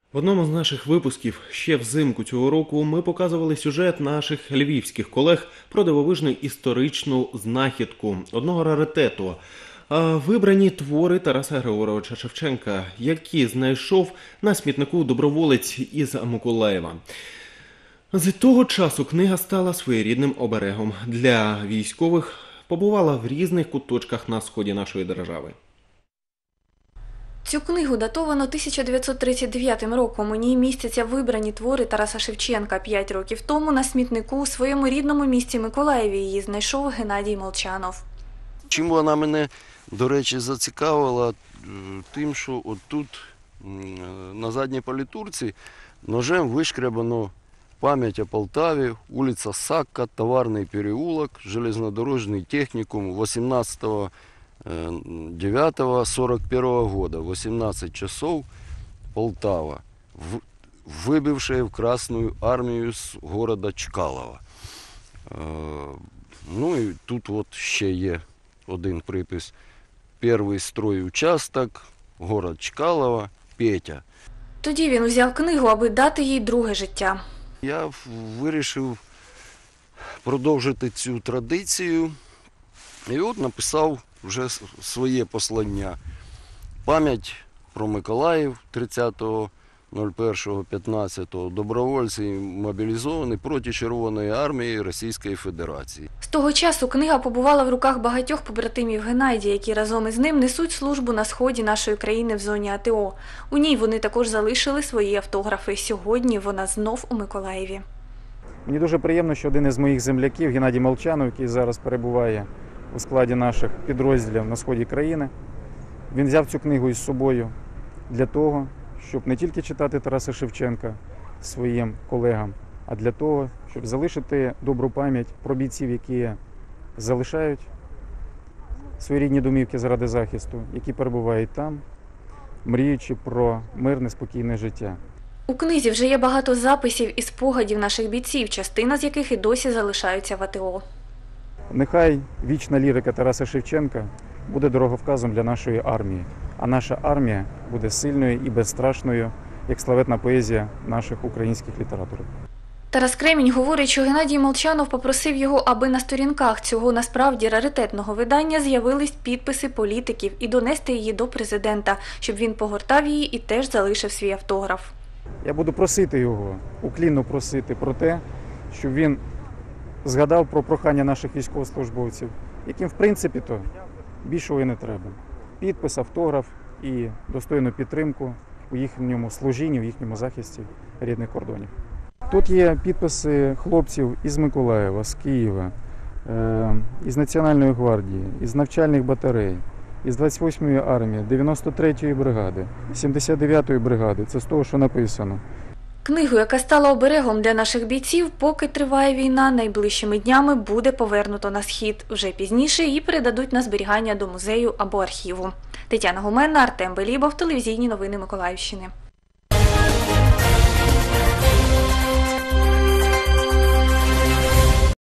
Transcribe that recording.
В одному з наших випусків ще взимку цього року ми показували сюжет наших львівських колег про дивовижну історичну знахідку одного раритету. Вибрані твори Тараса Григоровича Шевченка, які знайшов на смітнику доброволець із Миколаєва. З того часу книга стала своєрідним оберегом для військових, побувала в різних куточках на сході нашої держави. Цю книгу датовано 1939 роком. У ній містяться вибрані твори Тараса Шевченка. 5 років тому на смітнику у своєму рідному місті Миколаєві її знайшов Геннадій Молчанов. Чим вона мене, до речі, зацікавила? Тим, що отут на задній політурці ножем вишкрябано пам'ять о Полтаві, вулиця Сакка, Товарний переулок, железнодорожний технікум 18.09.41 года, 18 часов, Полтава, выбывшая в Красную армию с города Чкалова. Ну і тут от ще є один припис. Перший строй участок, город Чкалова, Петя. Тоді він взяв книгу, аби дати їй друге життя. Я вирішив продовжити цю традицію і от написав вже своє послання. Пам'ять про Миколаїв 30.01.15. Добровольці мобілізовані проти Червоної армії Російської Федерації. З того часу книга побувала в руках багатьох побратимів Геннадія, які разом із ним несуть службу на сході нашої країни в зоні АТО. У ній вони також залишили свої автографи. Сьогодні вона знов у Миколаєві. Мені дуже приємно, що один із моїх земляків, Геннадій Молчанов, який зараз перебуває у складі наших підрозділів на сході країни, він взяв цю книгу із собою для того, щоб не тільки читати Тараса Шевченка своїм колегам, а для того, щоб залишити добру пам'ять про бійців, які залишають свої рідні домівки заради захисту, які перебувають там, мріючи про мирне, спокійне життя. У книзі вже є багато записів і спогадів наших бійців, частина з яких і досі залишаються в АТО. Нехай вічна лірика Тараса Шевченка буде дороговказом для нашої армії, а наша армія буде сильною і безстрашною, як славетна поезія наших українських літераторів. Тарас Кремінь говорить, що Геннадій Молчанов попросив його, аби на сторінках цього насправді раритетного видання з'явились підписи політиків і донести її до президента, щоб він погортав її і теж залишив свій автограф. Я буду просити його, уклінно просити про те, щоб він згадав про прохання наших військовослужбовців, яким, в принципі-то, більшого і не треба. Підпис, автограф і достойну підтримку у їхньому служінні, у їхньому захисті рідних кордонів. Тут є підписи хлопців із Миколаєва, з Києва, із Національної гвардії, із навчальних батарей, із 28-ї армії, 93-ї бригади, 79-ї бригади. Це з того, що написано. Книгу, яка стала оберегом для наших бійців, поки триває війна, найближчими днями буде повернуто на схід. Вже пізніше її передадуть на зберігання до музею або архіву. Тетяна Гуменна, Артем Белібов, телевізійні новини Миколаївщини.